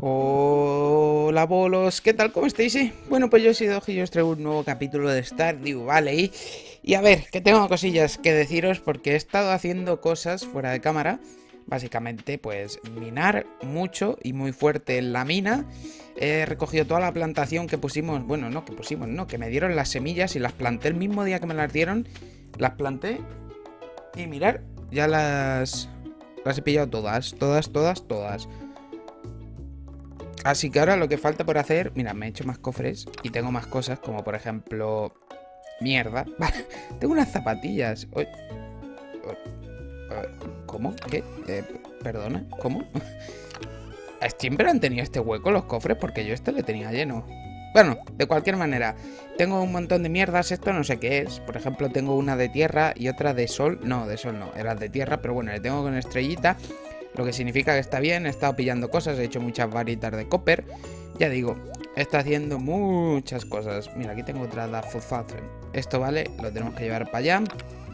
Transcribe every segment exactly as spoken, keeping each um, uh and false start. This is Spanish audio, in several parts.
Hola bolos, ¿qué tal? ¿Cómo estáis? eh? Bueno, pues yo soy Doji y os traigo un nuevo capítulo de Stardew Valley. Y a ver, que tengo cosillas que deciros porque he estado haciendo cosas fuera de cámara. Básicamente, pues minar mucho y muy fuerte en la mina. He recogido toda la plantación que pusimos, bueno, no, que pusimos, no, que me dieron las semillas y las planté el mismo día que me las dieron. Las planté y mirar, ya las, las he pillado todas, todas, todas, todas. Así que ahora lo que falta por hacer... Mira, me he hecho más cofres y tengo más cosas, como por ejemplo... Mierda. Vale, tengo unas zapatillas. Uy. ¿Cómo? ¿Qué? Eh, perdona, ¿cómo? ¿Siempre han tenido este hueco los cofres? Porque yo este le tenía lleno. Bueno, de cualquier manera, tengo un montón de mierdas. Esto no sé qué es. Por ejemplo, tengo una de tierra y otra de sol. No, de sol no, era de tierra, pero bueno, le tengo con estrellita. Lo que significa que está bien, he estado pillando cosas, he hecho muchas varitas de copper. Ya digo, está haciendo muchas cosas. Mira, aquí tengo otra de Fuzatren. Esto vale, lo tenemos que llevar para allá.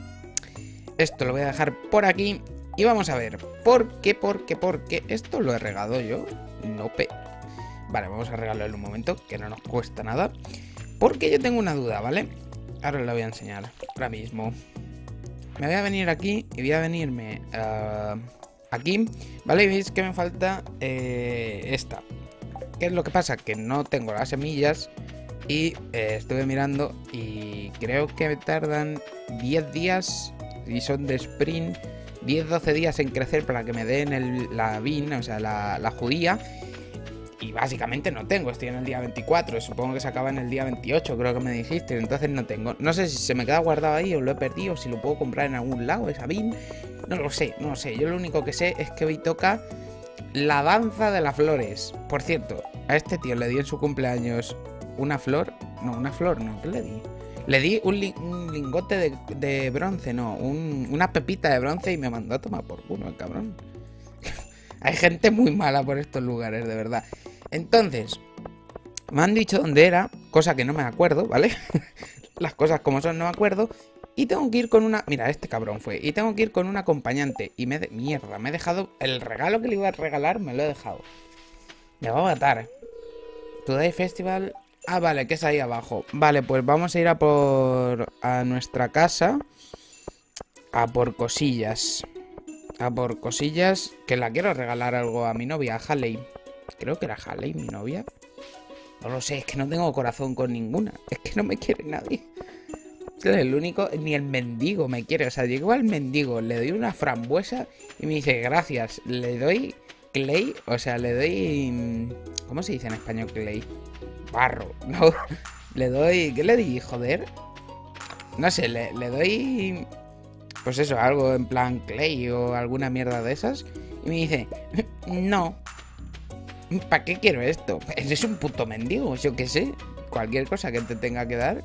Esto lo voy a dejar por aquí. Y vamos a ver, ¿por qué, por qué, por qué? Esto lo he regado yo. No pe... Vale, vamos a regarlo en un momento, que no nos cuesta nada. Porque yo tengo una duda, ¿vale? Ahora os la voy a enseñar, ahora mismo. Me voy a venir aquí y voy a venirme... Uh... aquí, ¿vale? Veis que me falta eh, esta. ¿Qué es lo que pasa? Que no tengo las semillas y eh, estuve mirando y creo que me tardan diez días y son de sprint, diez doce días en crecer para que me den el, la bean, o sea, la, la judía. Y básicamente no tengo, estoy en el día veinticuatro, supongo que se acaba en el día veintiocho, creo que me dijiste, entonces no tengo. No sé si se me queda guardado ahí o lo he perdido, si lo puedo comprar en algún lado, esa bean. No lo sé, no lo sé, yo lo único que sé es que hoy toca la danza de las flores. Por cierto, a este tío le di en su cumpleaños una flor, no, una flor, no, ¿qué le di? Le di un, li un lingote de, de bronce, no, un, una pepita de bronce y me mandó a tomar por culo, el cabrón. Hay gente muy mala por estos lugares, de verdad. Entonces, me han dicho dónde era, cosa que no me acuerdo, ¿vale? Las cosas como son no me acuerdo. Y tengo que ir con una... Mira, este cabrón fue. Y tengo que ir con un acompañante. Y me... De... Mierda, me he dejado... El regalo que le iba a regalar me lo he dejado. Me va a matar. Today Festival... Ah, vale, que es ahí abajo. Vale, pues vamos a ir a por... A nuestra casa. A por cosillas. A por cosillas, que la quiero regalar algo a mi novia, a Haley. Creo que era Haley, mi novia. No lo sé, es que no tengo corazón con ninguna. Es que no me quiere nadie. Es el único, ni el mendigo me quiere. O sea, llego al mendigo, le doy una frambuesa y me dice gracias. Le doy clay, o sea, le doy... ¿Cómo se dice en español clay? Barro, no. Le doy... ¿Qué le di, joder? No sé, le, le doy... Pues eso, algo en plan clay o alguna mierda de esas. Y me dice, no. ¿Para qué quiero esto? Eres un puto mendigo, yo qué sé. Cualquier cosa que te tenga que dar,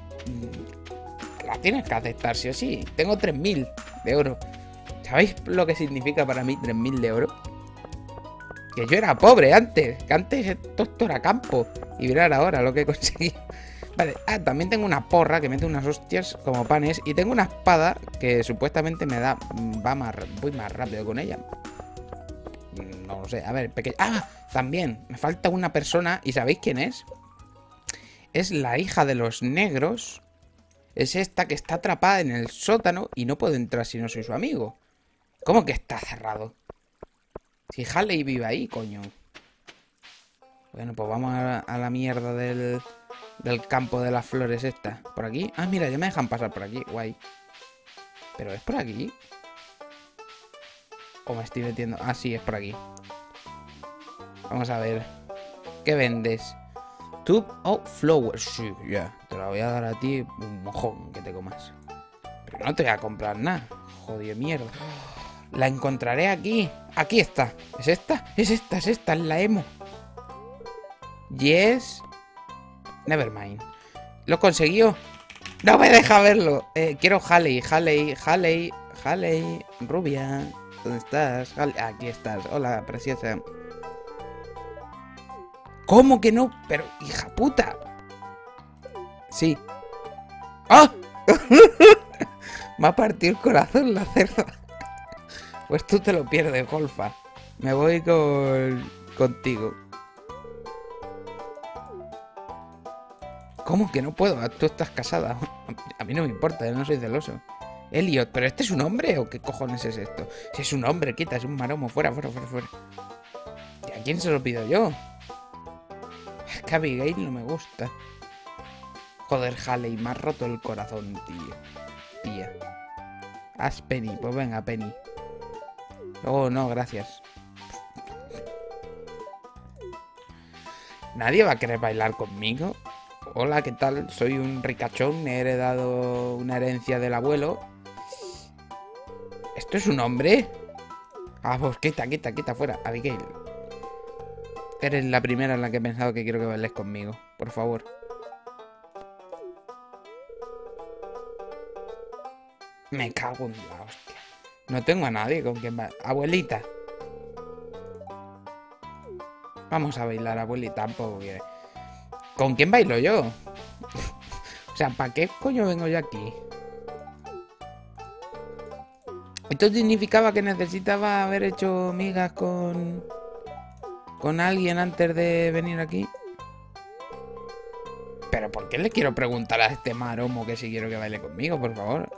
la tienes que aceptar, sí o sí. Tengo tres mil de oro. ¿Sabéis lo que significa para mí tres mil de oro? Que yo era pobre antes. Que antes esto era campo. Y mirar ahora lo que he conseguido. Vale, ah, también tengo una porra que mete unas hostias como panes. Y tengo una espada que supuestamente me da... Va más... Voy más rápido con ella. No lo sé, a ver, pequeño... Ah, también, me falta una persona. ¿Y sabéis quién es? Es la hija de los negros. Es esta que está atrapada en el sótano y no puedo entrar si no soy su amigo. ¿Cómo que está cerrado? Si Haley vive ahí, coño. Bueno, pues vamos a, a la mierda del... Del campo de las flores esta. ¿Por aquí? Ah, mira, ya me dejan pasar por aquí. Guay. ¿Pero es por aquí? ¿O me estoy metiendo? Ah, sí, es por aquí. Vamos a ver. ¿Qué vendes? Tube of flowers. Sí, ya. Yeah. Te la voy a dar a ti un mojón que te comas. Pero no te voy a comprar nada. Joder, mierda. La encontraré aquí. Aquí está. ¿Es esta? Es esta, es esta. Es la emo. Yes. Nevermind. ¿Lo consiguió? ¡No me deja verlo! Eh, quiero Haley, Haley, Haley, Haley, rubia. ¿Dónde estás? Haley. Aquí estás. Hola, preciosa. ¿Cómo que no? Pero, hija puta. Sí. ¡Ah! Me ha partido el corazón la cerda. Pues tú te lo pierdes, golfa. Me voy con... contigo. ¿Cómo que no puedo? Tú estás casada. A mí no me importa, yo no soy celoso. Elliot, ¿pero este es un hombre o qué cojones es esto? Si es un hombre, quita, es un maromo. Fuera, fuera, fuera, fuera. ¿Y a quién se lo pido yo? Es que Abigail no me gusta. Joder, Haley, me has roto el corazón, tío. Tía. Haz Penny, pues venga, Penny. Oh, no, gracias. ¿Nadie va a querer bailar conmigo? Hola, ¿qué tal? Soy un ricachón, he heredado una herencia del abuelo. ¿Esto es un hombre? Ah, pues quita, quita, quita, fuera. Abigail. Eres la primera en la que he pensado que quiero que bailes conmigo. Por favor. Me cago en la hostia. No tengo a nadie con quien bailar. Abuelita. Vamos a bailar, abuelita. Tampoco quiere. ¿Con quién bailo yo? O sea, ¿para qué coño vengo yo aquí? Esto significaba que necesitaba haber hecho migas con... con alguien antes de venir aquí. ¿Pero por qué le quiero preguntar a este maromo que si quiero que baile conmigo, por favor?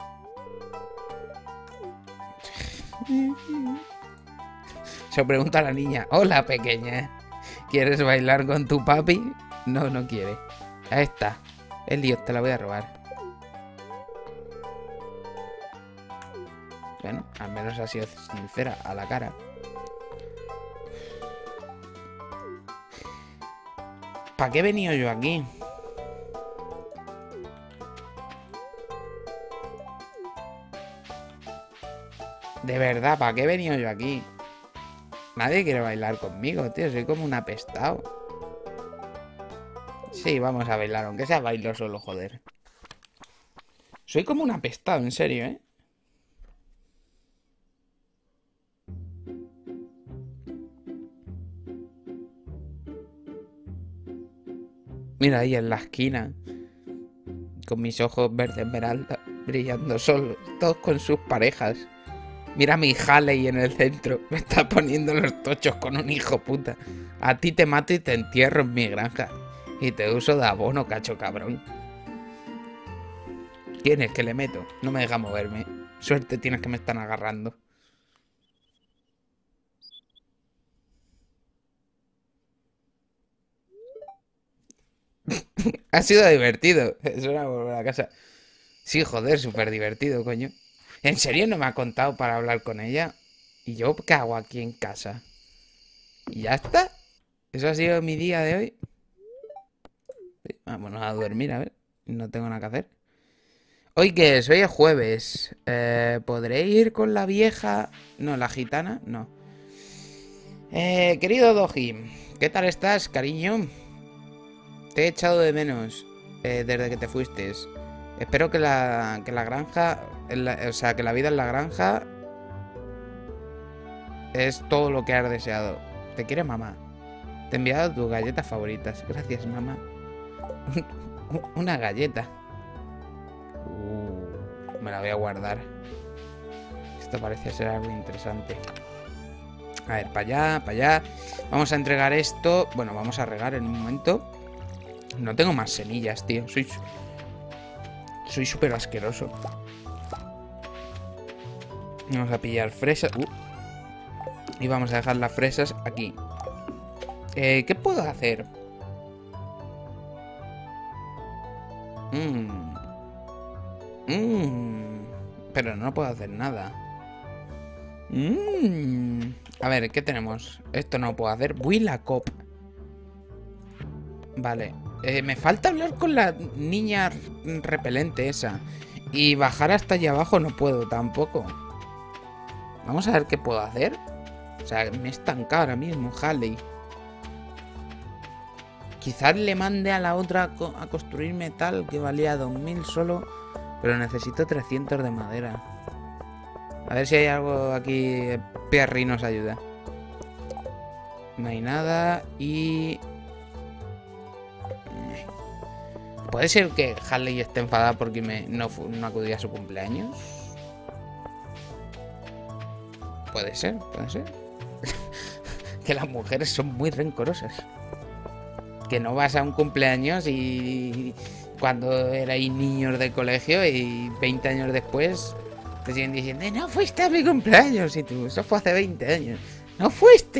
Se lo pregunta a la niña. Hola, pequeña. ¿Quieres bailar con tu papi? No, no quiere. Ahí está. Elliot, te la voy a robar. Bueno, al menos ha sido sincera a la cara. ¿Para qué he venido yo aquí? De verdad, ¿para qué he venido yo aquí? Nadie quiere bailar conmigo, tío. Soy como un apestado. Sí, vamos a bailar, aunque sea bailo solo, joder. Soy como un apestado, en serio, ¿eh? Mira ahí en la esquina, con mis ojos verde esmeralda, brillando solo, todos con sus parejas. Mira a mi Haley en el centro, me está poniendo los tochos con un hijo puta. A ti te mato y te entierro en mi granja. Y te uso de abono, cacho cabrón. ¿Quién es que le meto? No me deja moverme. Suerte tienes que me están agarrando. Ha sido divertido. Es hora de volver a casa. Sí, joder, súper divertido, coño. ¿En serio no me ha contado para hablar con ella? ¿Y yo qué hago aquí en casa? ¿Y ya está? ¿Eso ha sido mi día de hoy? Vámonos a dormir, a ver. No tengo nada que hacer. ¿Hoy qué es? Hoy es jueves. Eh, ¿Podré ir con la vieja? No, la gitana, no. Eh, querido Doji, ¿qué tal estás, cariño? Te he echado de menos eh, desde que te fuiste. Espero que la, que la granja, la, o sea, que la vida en la granja es todo lo que has deseado. Te quiere mamá. Te he enviado tus galletas favoritas. Gracias, mamá. Una galleta. Uh, me la voy a guardar. Esto parece ser algo interesante. A ver, para allá, para allá. Vamos a entregar esto. Bueno, vamos a regar en un momento. No tengo más semillas, tío. Soy... Soy súper asqueroso. Vamos a pillar fresas. Uh. Y vamos a dejar las fresas aquí. Eh, ¿Qué puedo hacer? Mmm. Mmm. Pero no puedo hacer nada. Mmm. A ver, ¿qué tenemos? Esto no puedo hacer. Willa Cop. Vale. Eh, me falta hablar con la niña repelente esa. Y bajar hasta allá abajo no puedo tampoco. Vamos a ver qué puedo hacer. O sea, me he estancado ahora mismo, Haley. Quizás le mande a la otra a, co a construir metal, que valía dos mil solo. Pero necesito trescientos de madera. A ver si hay algo aquí. Perry nos ayuda. No hay nada. Y... ¿Puede ser que Haley esté enfadada porque me, no, no acudí a su cumpleaños? Puede ser, puede ser. Que las mujeres son muy rencorosas. Que no vas a un cumpleaños y cuando erais niños de colegio y veinte años después te siguen diciendo, no fuiste a mi cumpleaños. Y tú, eso fue hace veinte años. No fuiste.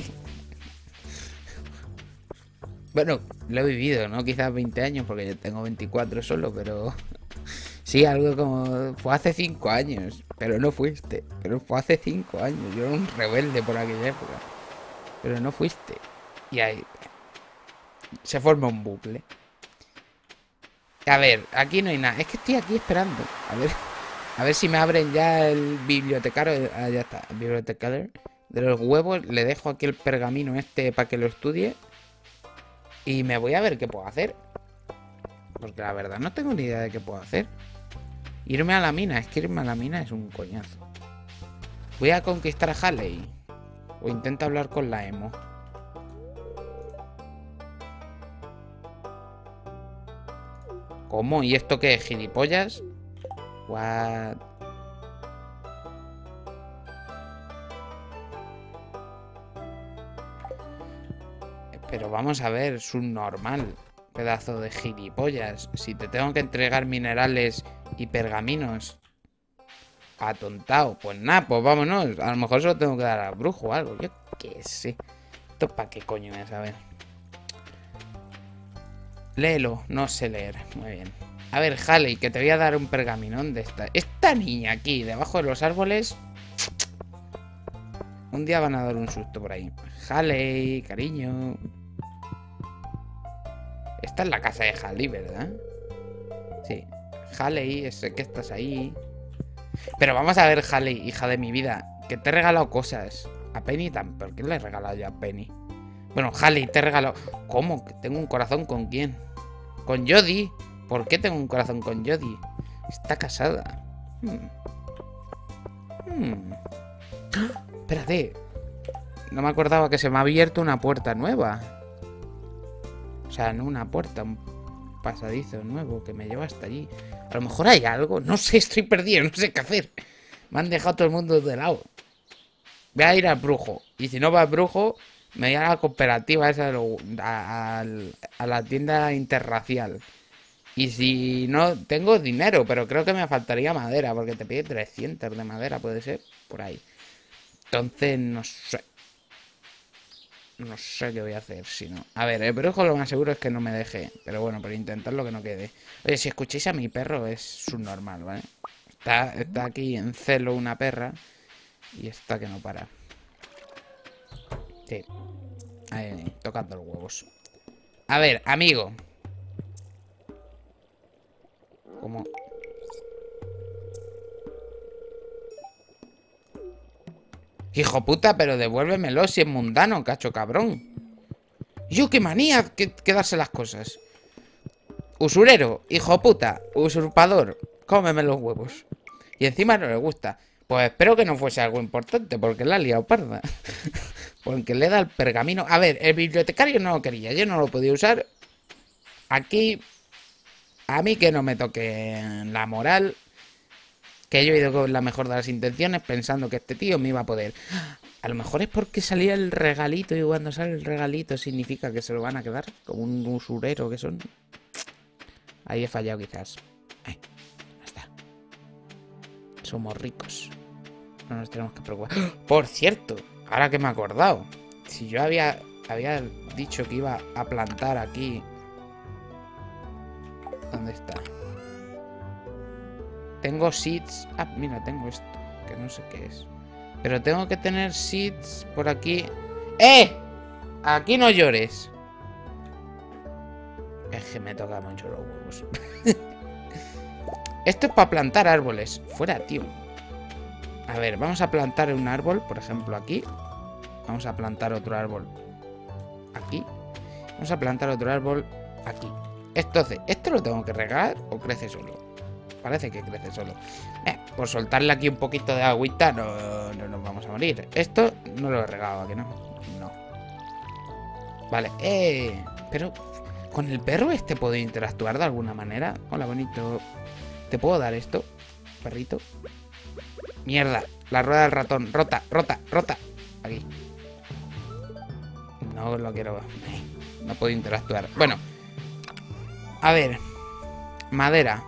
Bueno, lo he vivido, ¿no? Quizás veinte años, porque yo tengo veinticuatro solo, pero... Sí, algo como... Fue hace cinco años, pero no fuiste. Pero fue hace cinco años. Yo era un rebelde por aquella época. Pero no fuiste. Y ahí... Se forma un bucle. A ver, aquí no hay nada. Es que estoy aquí esperando. A ver... A ver si me abren ya el bibliotecario. Ah, ya está. El bibliotecario de los huevos. Le dejo aquí el pergamino este para que lo estudie. Y me voy a ver qué puedo hacer. Porque la verdad no tengo ni idea de qué puedo hacer. Irme a la mina. Es que irme a la mina es un coñazo. Voy a conquistar a Halley. O intento hablar con la emo. ¿Cómo? ¿Y esto qué es? ¿Gilipollas? What? Pero vamos a ver, subnormal. Pedazo de gilipollas. Si te tengo que entregar minerales y pergaminos. Atontado. Pues nada, pues vámonos. A lo mejor se lo tengo que dar al brujo o algo. Yo qué sé. ¿Esto para qué coño es? A ver. Léelo. No sé leer. Muy bien. A ver, Halley, que te voy a dar un pergamino. ¿Dónde está? Esta niña aquí, debajo de los árboles. Un día van a dar un susto por ahí. Halley, cariño. Esta es la casa de Halley, ¿verdad? Sí. Halley, sé que estás ahí. Pero vamos a ver, Halley, hija de mi vida, que te he regalado cosas. A Penny también. ¿Por qué le he regalado yo a Penny? Bueno, Halley, te he regalado... ¿Cómo? ¿Tengo un corazón con quién? Con Jodie. ¿Por qué tengo un corazón con Jodie? Está casada. Hmm. Hmm. ¡Ah! Espérate. No me acordaba que se me ha abierto una puerta nueva. O sea, no una puerta, un pasadizo nuevo que me lleva hasta allí. A lo mejor hay algo. No sé, estoy perdido, no sé qué hacer. Me han dejado todo el mundo de lado. Voy a ir al brujo. Y si no va al brujo, me voy a la cooperativa esa, a, a, a la tienda interracial. Y si no, tengo dinero, pero creo que me faltaría madera, porque te pide trescientos de madera, puede ser, por ahí. Entonces, no sé. No sé qué voy a hacer, si no. A ver, el brujo lo más seguro es que no me deje. Pero bueno, por intentarlo que no quede. Oye, si escucháis a mi perro, es subnormal, ¿vale? Está, está aquí en celo una perra. Y está que no para. Sí. Ahí, tocando los huevos. A ver, amigo. ¿Cómo? Hijo puta, pero devuélvemelo si es mundano, cacho cabrón. Yo, qué manía que, que darse las cosas. Usurero, hijo puta, usurpador, cómeme los huevos. Y encima no le gusta. Pues espero que no fuese algo importante, porque la ha liado parda. Porque le da el pergamino. A ver, el bibliotecario no lo quería, yo no lo podía usar. Aquí, a mí que no me toque la moral. Que yo he ido con la mejor de las intenciones pensando que este tío me iba a poder. A lo mejor es porque salía el regalito y cuando sale el regalito significa que se lo van a quedar. Como un usurero que son. Ahí he fallado quizás. Ahí está. Somos ricos. No nos tenemos que preocupar. Por cierto, ahora que me he acordado. Si yo había, había dicho que iba a plantar aquí. ¿Dónde está? Tengo seeds. Ah, mira, tengo esto. Que no sé qué es. Pero tengo que tener seeds por aquí. ¡Eh! Aquí no llores. Es que me toca mucho los huevos. Esto es para plantar árboles. Fuera, tío. A ver, vamos a plantar un árbol, por ejemplo, aquí. Vamos a plantar otro árbol aquí. Vamos a plantar otro árbol aquí. Entonces, ¿esto lo tengo que regar o crece solo? Parece que crece solo. Eh, por soltarle aquí un poquito de agüita no, no nos vamos a morir. Esto no lo he regado, ¿a que no? No. Vale, eh... Pero... ¿Con el perro este puedo interactuar de alguna manera? Hola, bonito. ¿Te puedo dar esto, perrito? Mierda, la rueda del ratón. Rota, rota, rota. Aquí. No lo quiero. no puedo interactuar. Bueno. A ver. Madera.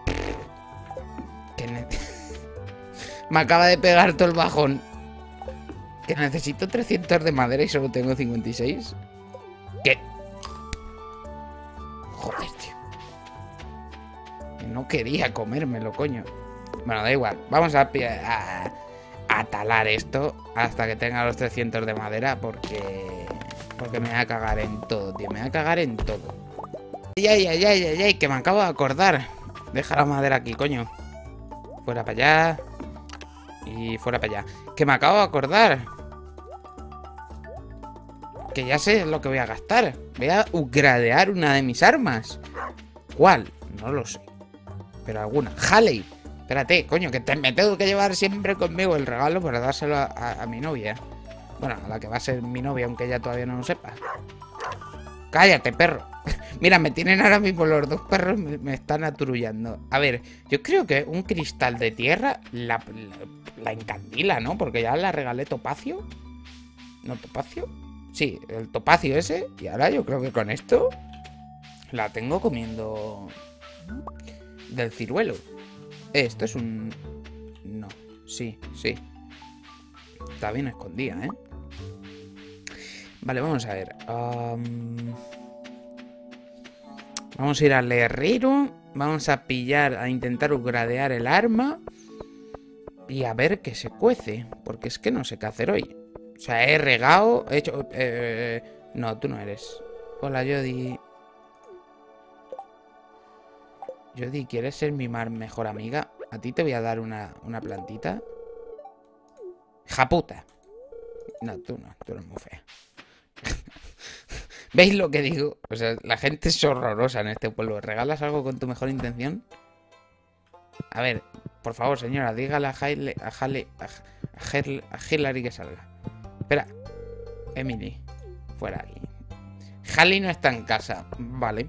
Que ne- Me acaba de pegar todo el bajón. Que necesito trescientos de madera y solo tengo cincuenta y seis. ¿Qué? Joder, tío. No quería comérmelo, coño. Bueno, da igual. Vamos a, a, a talar esto hasta que tenga los trescientos de madera. Porque... Porque me voy a cagar en todo, tío. Me voy a cagar en todo. Ay, ay, ay, ay, ay, ay, que me acabo de acordar. Deja la madera aquí, coño. Fuera para allá. Y fuera para allá. Que me acabo de acordar. Que ya sé lo que voy a gastar. Voy a upgradear una de mis armas. ¿Cuál? No lo sé. Pero alguna. Halley. Espérate, coño, que te, me tengo que llevar siempre conmigo el regalo para dárselo a, a, a mi novia. Bueno, a la que va a ser mi novia, aunque ella todavía no lo sepa. Cállate, perro. Mira, me tienen ahora mismo los dos perros, me, me están aturullando. A ver, yo creo que un cristal de tierra la, la, la encandila, ¿no? Porque ya la regalé topacio. ¿No topacio? Sí, el topacio ese. Y ahora yo creo que con esto la tengo comiendo del ciruelo. Eh, esto es un... No, sí, sí. Está bien escondida, ¿eh? Vale, vamos a ver. Um... Vamos a ir al herrero. Vamos a pillar, a intentar upgradear el arma. Y a ver qué se cuece. Porque es que no sé qué hacer hoy. O sea, he regado, he hecho... Eh, no, tú no eres. Hola, Jody. Jody, ¿quieres ser mi mar mejor amiga? A ti te voy a dar una, una plantita. ¡Japuta! No, tú no, tú eres muy fea. ¿Veis lo que digo? O sea, la gente es horrorosa en este pueblo. ¿Regalas algo con tu mejor intención? A ver, por favor, señora, dígale a Hailey, a Hailey, a, Hailey, a Hillary que salga. Espera, Emily, fuera aquí. Hailey no está en casa, vale.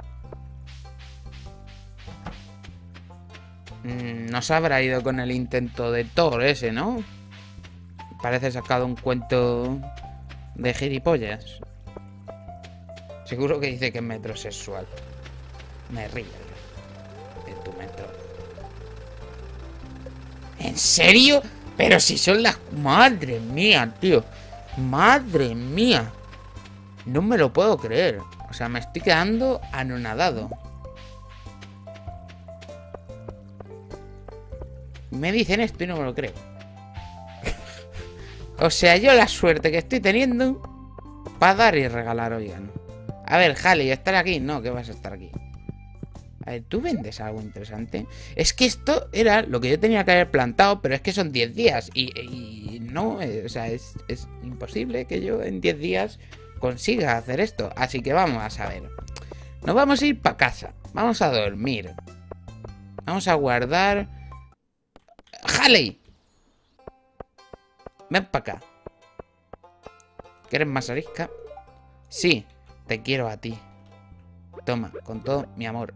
Mm, no se habrá ido con el intento de Thor ese, ¿no? Parece sacado un cuento de gilipollas. Seguro que dice que es metrosexual. Me río yo de tu metro. ¿En serio? Pero si son las... Madre mía, tío. Madre mía. No me lo puedo creer. O sea, me estoy quedando anonadado. Me dicen esto y no me lo creo. O sea, yo la suerte que estoy teniendo para dar y regalar, oigan. A ver, Hailey, ¿estar aquí? No, que vas a estar aquí. A ver, ¿tú vendes algo interesante? Es que esto era lo que yo tenía que haber plantado, pero es que son diez días. Y, y no, eh, o sea, es, es imposible que yo en diez días consiga hacer esto. Así que vamos a ver. Nos vamos a ir para casa. Vamos a dormir. Vamos a guardar... ¡Hailey! Ven para acá. ¿Quieres más arisca? Sí, te quiero a ti. Toma, con todo mi amor.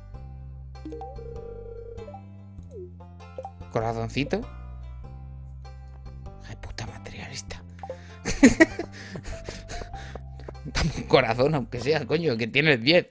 Corazoncito. Ay, puta materialista. Dame un corazón, aunque sea, coño, que tienes diez.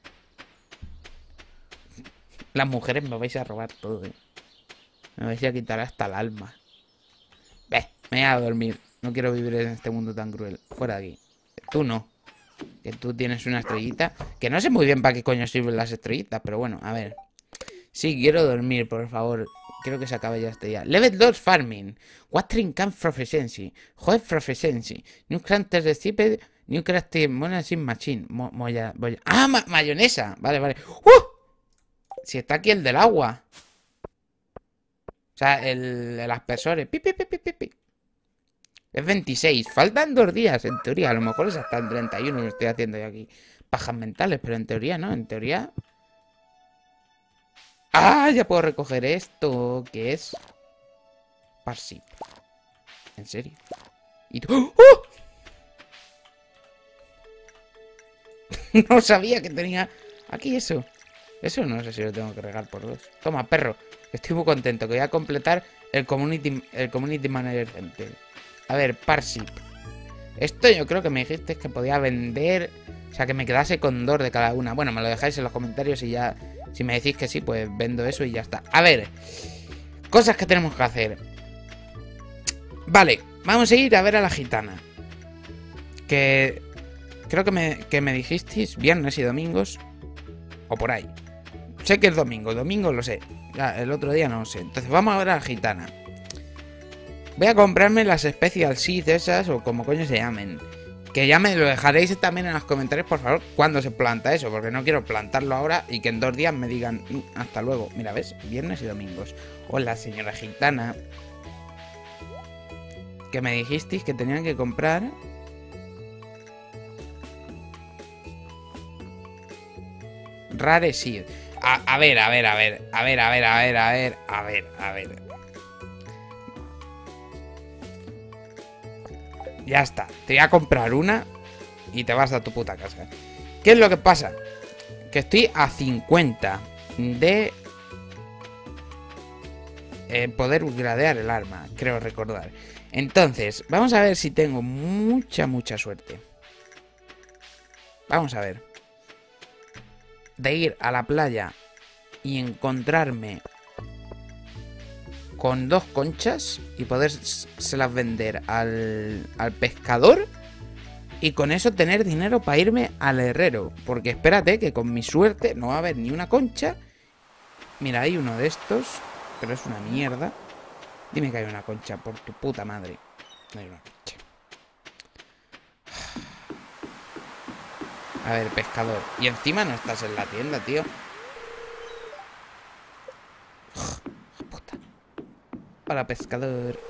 Las mujeres me vais a robar todo, eh. Me vais a quitar hasta el alma. Ve, me voy a dormir. No quiero vivir en este mundo tan cruel. Fuera de aquí. Tú no. Que tú tienes una estrellita. Que no sé muy bien para qué coño sirven las estrellitas. Pero bueno, a ver. Sí, quiero dormir, por favor. Quiero que se acabe ya este día. Level dos Farming. Watering Camp Proficiency. Joder Proficiency. New Crafter Recipe. New Crafting Monacin Machine. Mo moya, moya. Ah, ma mayonesa. Vale, vale. ¡Uh! Si está aquí el del agua. O sea, el, el aspersor. Pi, pi, pi, pi, pi, pi. Es veintiséis. Faltan dos días, en teoría. A lo mejor es hasta el treinta y uno que estoy haciendo yo aquí. Pajas mentales, pero en teoría no. En teoría... ¡Ah! Ya puedo recoger esto. ¿Qué es? Parsip. ¿En serio? ¿Y tú? ¡Oh! No sabía que tenía aquí eso. Eso no sé si lo tengo que regar por dos. Toma, perro. Estoy muy contento que voy a completar el Community, el community Manager Center. A ver, Parsip. Esto yo creo que me dijiste que podía vender O sea, que me quedase con dos de cada una. Bueno, me lo dejáis en los comentarios y ya... Si me decís que sí, pues vendo eso y ya está. A ver, cosas que tenemos que hacer. Vale, vamos a ir a ver a la gitana. Que... Creo que me, que me dijisteis viernes y domingos. O por ahí. Sé que es domingo, domingo lo sé. Ya, el otro día no lo sé. Entonces vamos a ver a la gitana. Voy a comprarme las Special Seeds esas, o como coño se llamen. Que ya me lo dejaréis también en los comentarios, por favor, cuándo se planta eso. Porque no quiero plantarlo ahora y que en dos días me digan hasta luego. Mira, ¿ves? Viernes y domingos. Hola, señora gitana. Que me dijisteis que tenían que comprar... Rare Seed. A, a ver, a ver, a ver. A ver, a ver, a ver, a ver. A ver, a ver. Ya está. Te voy a comprar una y te vas a tu puta casa. ¿Qué es lo que pasa? Que estoy a cincuenta de eh, poder upgradear el arma, creo recordar. Entonces, vamos a ver si tengo mucha, mucha suerte. Vamos a ver. De ir a la playa y encontrarme con dos conchas y podérselas vender al, al pescador y con eso tener dinero para irme al herrero. Porque espérate que con mi suerte no va a haber ni una concha. Mira, hay uno de estos, pero es una mierda. Dime que hay una concha, por tu puta madre. No hay una concha. A ver, pescador. Y encima no estás en la tienda, tío. Puta. Hola, pescador.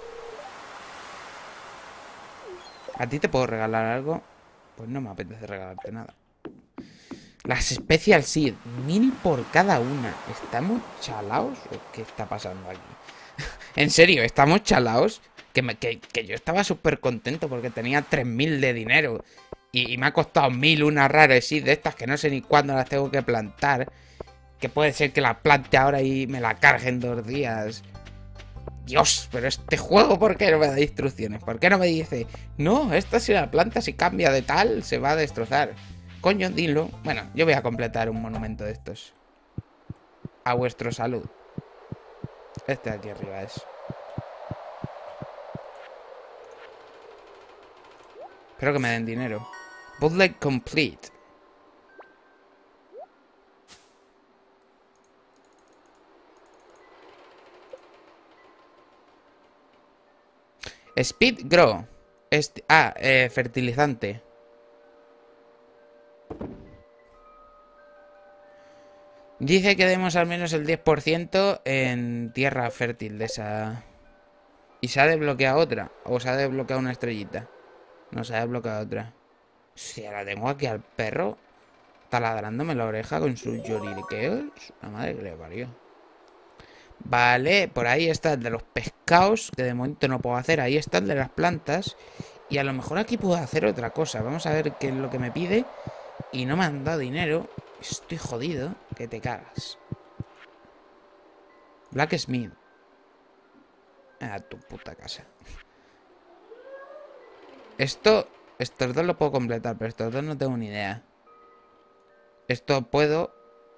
¿A ti te puedo regalar algo? Pues no me apetece regalarte nada. Las Special Seed, mil por cada una. ¿Estamos chalaos o qué está pasando aquí? En serio, ¿estamos chalaos? Que, me, que, que yo estaba súper contento porque tenía tres mil de dinero. Y, y me ha costado mil una Rare Seed de estas que no sé ni cuándo las tengo que plantar. Que puede ser que la plante ahora y me la cargue en dos días. Dios, pero este juego, ¿por qué no me da instrucciones? ¿Por qué no me dice, no, esta si la planta si cambia de tal, se va a destrozar? Coño, dilo. Bueno, yo voy a completar un monumento de estos. A vuestro salud. Este de aquí arriba es. Espero que me den dinero. Bootleg complete. Speed Grow. Este, ah, eh, fertilizante. Dice que demos al menos el diez por ciento en tierra fértil de esa... ¿Y se ha desbloqueado otra? ¿O se ha desbloqueado una estrellita? No, se ha desbloqueado otra. Hostia, la tengo aquí al perro taladrándome la oreja con sus lloriqueos. La madre que le parió. Vale, por ahí está el de los pescados, que de momento no puedo hacer. Ahí está el de las plantas. Y a lo mejor aquí puedo hacer otra cosa. Vamos a ver qué es lo que me pide. Y no me han dado dinero. Estoy jodido, que te cagas. Blacksmith. A tu puta casa. Esto, estos dos lo puedo completar, pero estos dos no tengo ni idea. Esto puedo.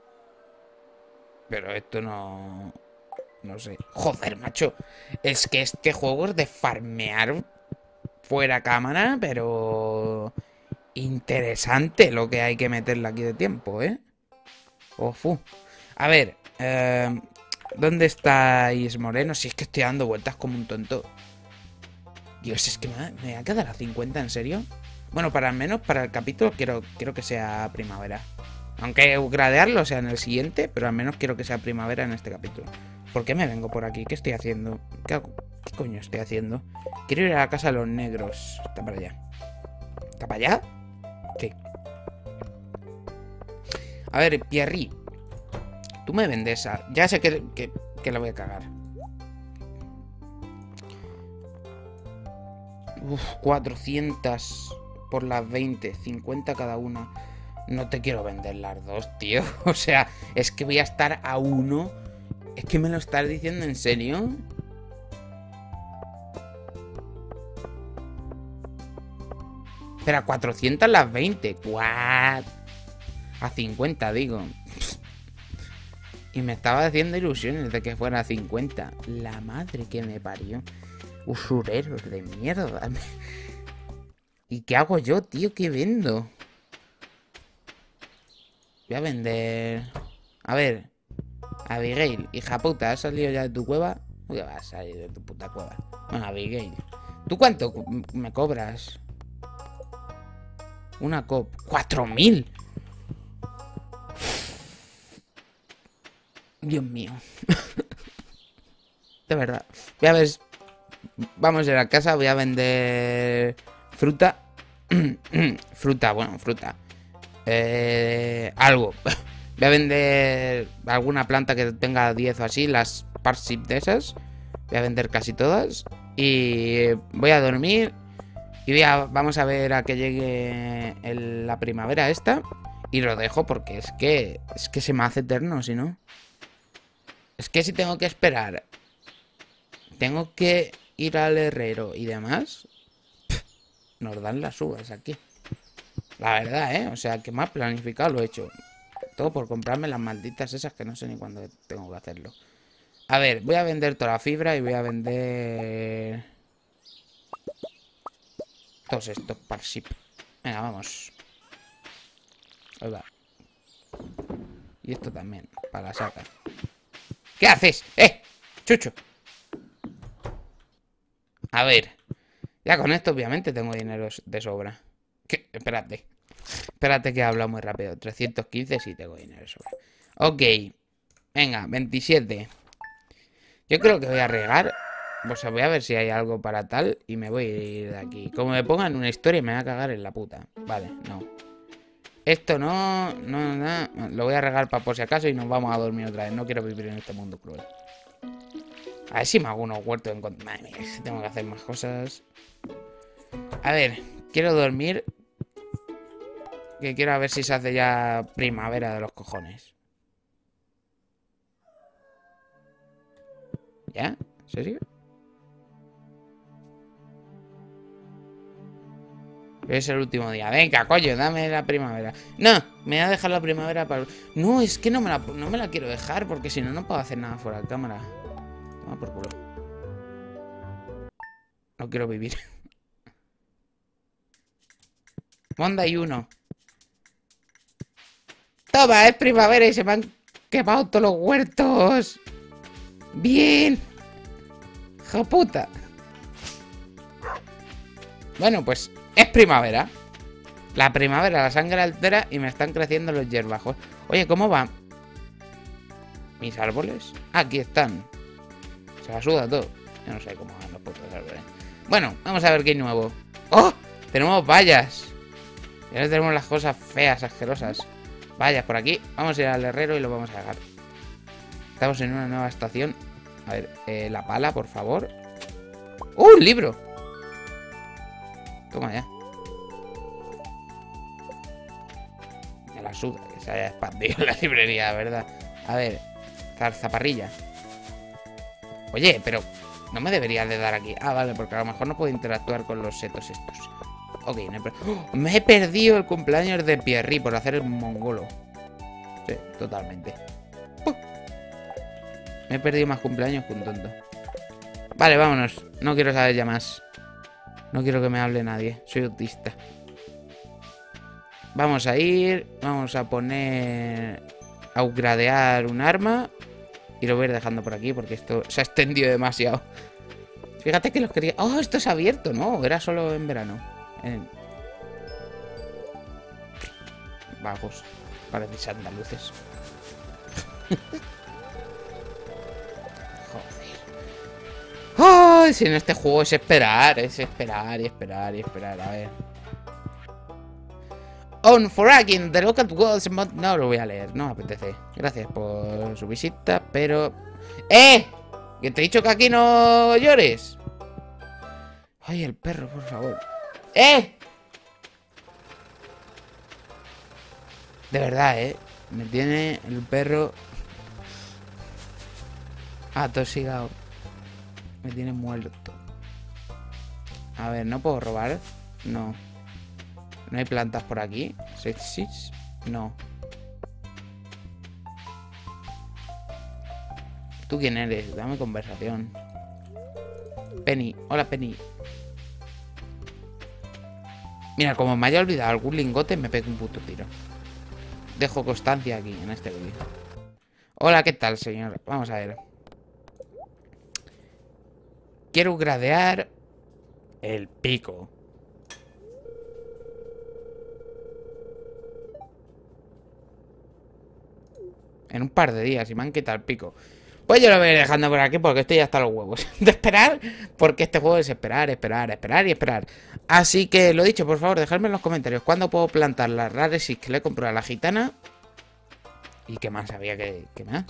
Pero esto no... No sé. Joder, macho. Es que este juego es de farmear fuera cámara, pero... interesante lo que hay que meterle aquí de tiempo, ¿eh? Ofu. A ver, eh, ¿dónde estáis, Moreno? Si es que estoy dando vueltas como un tonto. Dios, es que me, me voy a quedar a cincuenta, ¿en serio? Bueno, para al menos para el capítulo quiero, quiero que sea primavera. Aunque gradearlo sea en el siguiente, pero al menos quiero que sea primavera en este capítulo. ¿Por qué me vengo por aquí? ¿Qué estoy haciendo? ¿Qué, hago? ¿Qué coño estoy haciendo? Quiero ir a la casa de los negros. Está para allá. ¿Está para allá? Sí. A ver, Pierri. Tú me vendes a... Ya sé que, que, que la voy a cagar. Uf, cuatrocientas por las veinte. cincuenta cada una. No te quiero vender las dos, tío. O sea, es que voy a estar a uno. Es que me lo estás diciendo en serio. Pero a cuatrocientas las veinte. ¿What? A cincuenta, digo. Y me estaba haciendo ilusiones de que fuera a cincuenta. La madre que me parió. Usureros de mierda. ¿Y qué hago yo, tío? ¿Qué vendo? Voy a vender... A ver. Abigail, hija puta, ¿has salido ya de tu cueva? ¿Qué vas a salir de tu puta cueva? Bueno, Abigail. ¿Tú cuánto me cobras? Una cop. ¡Cuatro mil! Dios mío. De verdad. Voy a ver... Vamos a ir a casa, voy a vender... Fruta. Fruta, bueno, fruta. Eh... Algo. Voy a vender alguna planta que tenga diez o así, las parsip de esas. Voy a vender casi todas. Y voy a dormir. Y voy a, vamos a ver a que llegue el, la primavera esta. Y lo dejo porque es que, es que se me hace eterno, si no. Es que si tengo que esperar, tengo que ir al herrero y demás. Pff, nos dan las uvas aquí. La verdad, ¿eh? O sea, que más planificado lo he hecho. Todo por comprarme las malditas esas que no sé ni cuándo tengo que hacerlo. A ver, voy a vender toda la fibra y voy a vender... todos estos parsip. Venga, vamos. Ahí va. Y esto también, para la saca. ¿Qué haces? ¡Eh! ¡Chucho! A ver. Ya con esto obviamente tengo dinero de sobra. ¿Qué? Espérate. Espérate que habla muy rápido. trescientos quince sí tengo dinero de sobra. Ok. Venga, veintisiete. Yo creo que voy a regar. O sea, voy a ver si hay algo para tal. Y me voy a ir de aquí. Como me pongan una historia me va a cagar en la puta. Vale, no. Esto no, no, no. Lo voy a regar para por si acaso y nos vamos a dormir otra vez. No quiero vivir en este mundo cruel. A ver si me hago unos huertos en... Madre mía, tengo que hacer más cosas. A ver, quiero dormir. Que quiero a ver si se hace ya primavera de los cojones. ¿Ya? ¿En serio? Es el último día. Venga, coño, dame la primavera. No, me voy a dejar la primavera para... No, es que no me la, no me la quiero dejar porque si no, no puedo hacer nada fuera de cámara. Toma por culo. No quiero vivir. Monda y uno. Toma, es primavera y se me han quemado todos los huertos. Bien. Hijo puta. Bueno, pues es primavera. La primavera, la sangre altera y me están creciendo los hierbajos. Oye, ¿cómo van mis árboles? Aquí están. Se la suda todo. Yo no sé cómo van los putos árboles. Bueno, vamos a ver qué hay nuevo. ¡Oh! Tenemos vallas. Y ahora tenemos las cosas feas, asquerosas. Vallas por aquí. Vamos a ir al herrero y lo vamos a dejar. Estamos en una nueva estación. A ver, eh, la pala, por favor. ¡Uh, un libro! Toma ya. Me la suda que se haya expandido la librería, ¿verdad? A ver, zarzaparrilla. Oye, pero no me debería de dar aquí. Ah, vale, porque a lo mejor no puedo interactuar con los setos estos. Ok, no he per... ¡Oh! Me he perdido el cumpleaños de Pierri por hacer el mongolo. Sí, totalmente. ¡Uh! Me he perdido más cumpleaños que un tonto. Vale, vámonos. No quiero saber ya más. No quiero que me hable nadie. Soy autista. Vamos a ir. Vamos a poner... a upgradear un arma. Y lo voy a ir dejando por aquí porque esto se ha extendido demasiado. Fíjate que los quería... ¡Oh, esto es abierto! No, era solo en verano. En... Vagos. Pareces andaluces. Joder. ¡Ay! Si en este juego es esperar. Es esperar y esperar y esperar. A ver. On Foragging, the local walls... No lo voy a leer, no me apetece. Gracias por su visita, pero... ¡Eh! Que te he dicho que aquí no llores. Ay, el perro, por favor. ¡Eh! De verdad, ¿eh? Me tiene el perro... atosigado. Me tiene muerto. A ver, ¿no puedo robar? No. No hay plantas por aquí. ¿Seeds, seeds? No. ¿Tú quién eres? Dame conversación. Penny. Hola, Penny. Mira, como me haya olvidado algún lingote, me pego un puto tiro. Dejo constancia aquí, en este vídeo. Hola, ¿qué tal, señor? Vamos a ver. Quiero gradear el pico. En un par de días, y me han quitado el pico. Pues yo lo voy a ir dejando por aquí porque estoy hasta los huevos de esperar, porque este juego es esperar, esperar, esperar y esperar. Así que, lo dicho, por favor, dejadme en los comentarios cuándo puedo plantar las rares que le compré a la gitana. ¿Y qué más? Había que... ¿Qué más?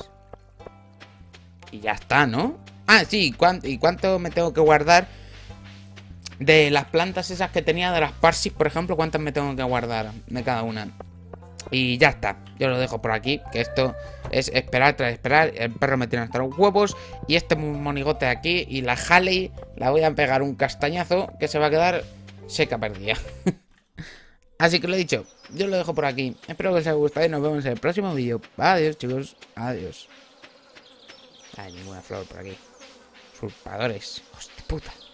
Y ya está, ¿no? Ah, sí, ¿cuánto, ¿y cuánto me tengo que guardar de las plantas esas que tenía, de las parsis, por ejemplo? ¿Cuántas me tengo que guardar de cada una? Y ya está, yo lo dejo por aquí, que esto es esperar tras esperar. El perro me tiene hasta los huevos. Y este monigote aquí y la Halley la voy a pegar un castañazo que se va a quedar seca perdida. Así que lo he dicho, yo lo dejo por aquí. Espero que os haya gustado y nos vemos en el próximo vídeo. Adiós, chicos, adiós. No hay ninguna flor por aquí. Usurpadores, hostia puta.